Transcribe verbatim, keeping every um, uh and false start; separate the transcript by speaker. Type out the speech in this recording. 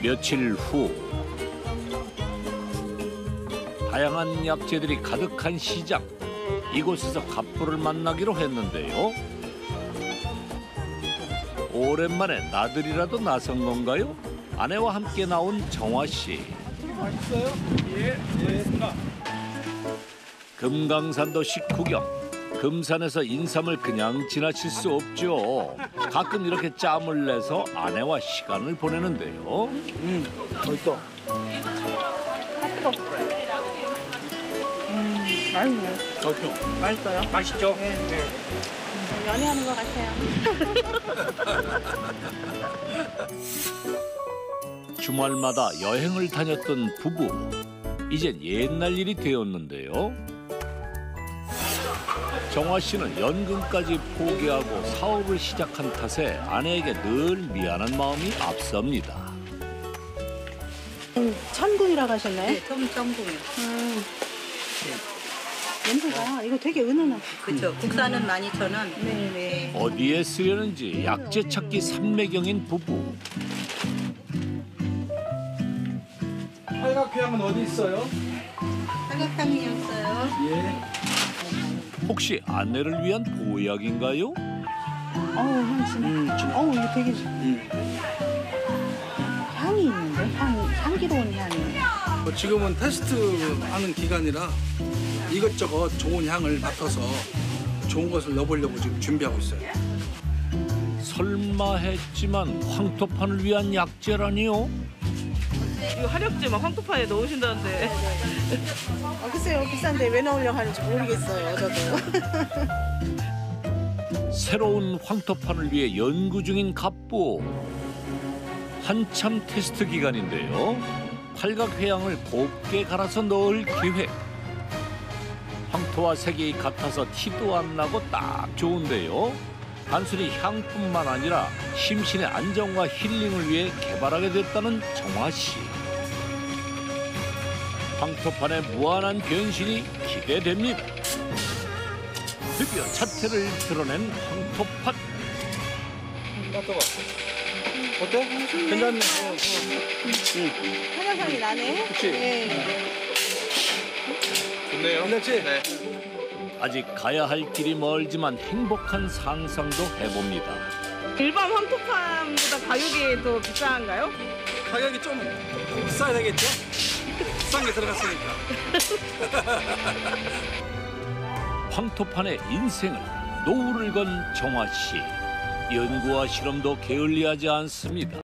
Speaker 1: 며칠 후 다양한 약재들이 가득한 시장. 이곳에서 갑부를 만나기로 했는데요. 오랜만에 나들이라도 나선 건가요? 아내와 함께 나온 정화 씨.
Speaker 2: 맛있어요? 예, 예.
Speaker 1: 금강산도 식후경. 금산에서 인삼을 그냥 지나칠 수 없죠. 가끔 이렇게 짬을 내서 아내와 시간을 보내는데요.
Speaker 2: 음, 맛있어.
Speaker 3: 음, 맛있네.
Speaker 2: 맛있어.
Speaker 3: 맛있어요?
Speaker 2: 맛있죠?
Speaker 3: 네. 네. 연애하는 것 같아요.
Speaker 1: 주말마다 여행을 다녔던 부부. 이젠 옛날 일이 되었는데요. 정화 씨는 연금까지 포기하고 사업을 시작한 탓에 아내에게 늘 미안한 마음이 앞섭니다.
Speaker 3: 음, 천궁이라고 하셨나요?
Speaker 4: 네, 청, 청궁이요.
Speaker 3: 음. 냄새가 이거 되게 은은하고.
Speaker 4: 그렇죠. 국산은 만 이천 원.
Speaker 3: 네네.
Speaker 1: 어디에 쓰려는지 약재 찾기 삼매경인 부부.
Speaker 2: 팔각회양은 어디 있어요?
Speaker 4: 삼각탕이었어요.
Speaker 2: 예.
Speaker 1: 혹시 아내를 위한 보약인가요?
Speaker 3: 어우, 향 진해.
Speaker 2: 음, 진해.
Speaker 3: 어우, 이거 되게
Speaker 2: 음.
Speaker 3: 향이 있는데? 향, 향기로운 향이.
Speaker 5: 뭐 지금은 테스트하는 기간이라 이것저것 좋은 향을 맡아서 좋은 것을 넣어보려고 지금 준비하고 있어요.
Speaker 1: 설마 했지만 황토판을 위한 약재라니요?
Speaker 6: 이거 화력제 막 황토판에 넣으신다는데.
Speaker 3: 어, 글쎄요, 비싼데 왜 넣으려고 하는지 모르겠어요, 저도.
Speaker 1: 새로운 황토판을 위해 연구 중인 갑부. 한참 테스트 기간인데요. 팔각회양을 곱게 갈아서 넣을 계획. 황토와 색이 같아서 티도 안 나고 딱 좋은데요. 단순히 향뿐만 아니라 심신의 안정과 힐링을 위해 개발하게 됐다는 정화 씨. 황토판의 무한한 변신이 기대됩니다. 드디어 자태를 드러낸 황토판.
Speaker 2: 맛봐봐. 어때? 괜찮네. 어, 어. 응.
Speaker 3: 화장향이 나네?
Speaker 2: 그치?
Speaker 3: 네.
Speaker 2: 좋네요. 괜찮지? 네.
Speaker 1: 아직 가야 할 길이 멀지만 행복한 상상도 해봅니다.
Speaker 6: 일반 황토판보다 가격이 더 비싼가요?
Speaker 5: 가격이 좀 비싸야 되겠죠? 비싼 게 들어갔으니까.
Speaker 1: 황토판의 인생을 노후를 건 정화 씨. 연구와 실험도 게을리하지 않습니다.